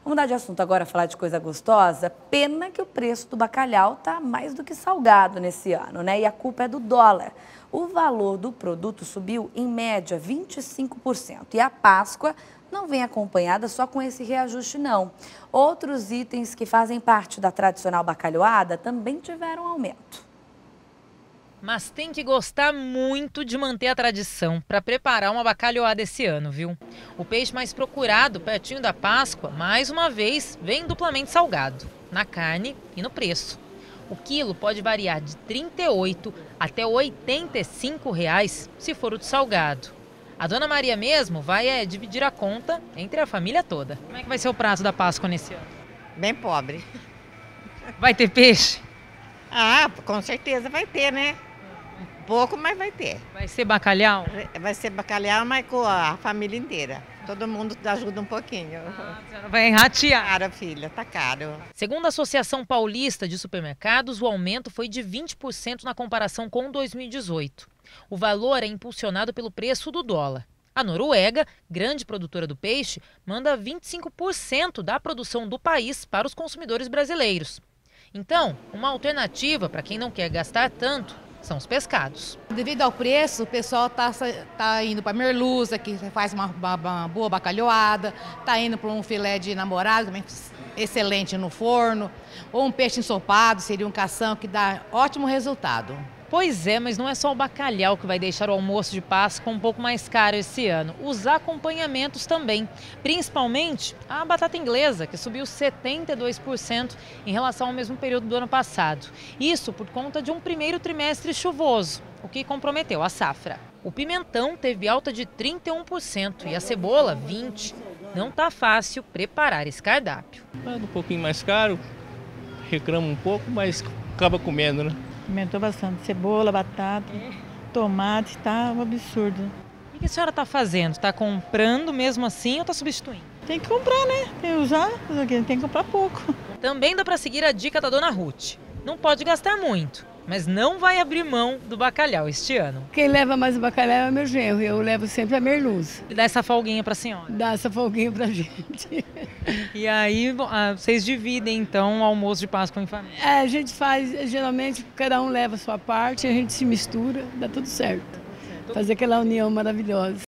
Vamos mudar de assunto agora, falar de coisa gostosa. Pena que o preço do bacalhau está mais do que salgado nesse ano, né? E a culpa é do dólar. O valor do produto subiu em média 25%. E a Páscoa não vem acompanhada só com esse reajuste, não. Outros itens que fazem parte da tradicional bacalhoada também tiveram aumento. Mas tem que gostar muito de manter a tradição para preparar uma bacalhoada esse ano, viu? O peixe mais procurado, pertinho da Páscoa, mais uma vez, vem duplamente salgado, na carne e no preço. O quilo pode variar de R$ 38 até R$ 85 reais, se for o de salgado. A dona Maria mesmo vai dividir a conta entre a família toda. Como é que vai ser o prato da Páscoa nesse ano? Bem pobre. Vai ter peixe? Ah, com certeza vai ter, né? Pouco, mas vai ter. Vai ser bacalhau? Vai ser bacalhau, mas com a família inteira. Todo mundo ajuda um pouquinho. A senhora vai ratear. Caro, filha, tá caro. Segundo a Associação Paulista de Supermercados, o aumento foi de 20% na comparação com 2018. O valor é impulsionado pelo preço do dólar. A Noruega, grande produtora do peixe, manda 25% da produção do país para os consumidores brasileiros. Então, uma alternativa para quem não quer gastar tanto são os pescados. Devido ao preço, o pessoal tá indo para merluza, que faz uma boa bacalhoada, tá indo para um filé de namorado, também excelente no forno, ou um peixe ensopado, seria um cação, que dá ótimo resultado. Pois é, mas não é só o bacalhau que vai deixar o almoço de Páscoa um pouco mais caro esse ano. Os acompanhamentos também, principalmente a batata inglesa, que subiu 72% em relação ao mesmo período do ano passado. Isso por conta de um primeiro trimestre chuvoso, o que comprometeu a safra. O pimentão teve alta de 31% e a cebola 20%. Não está fácil preparar esse cardápio. Um pouquinho mais caro, reclama um pouco, mas acaba comendo, né? Aumentou bastante. Cebola, batata, tomate, tá um absurdo. O que a senhora está fazendo? Está comprando mesmo assim ou está substituindo? Tem que comprar, né? Tem que usar, tem que comprar pouco. Também dá para seguir a dica da dona Ruth. Não pode gastar muito, mas não vai abrir mão do bacalhau este ano. Quem leva mais o bacalhau é meu genro, eu levo sempre a merluza. E dá essa folguinha para a senhora? Dá essa folguinha pra gente. E aí vocês dividem então o almoço de Páscoa em família? É, a gente faz, geralmente cada um leva a sua parte, a gente se mistura, dá tudo certo. Fazer aquela união maravilhosa.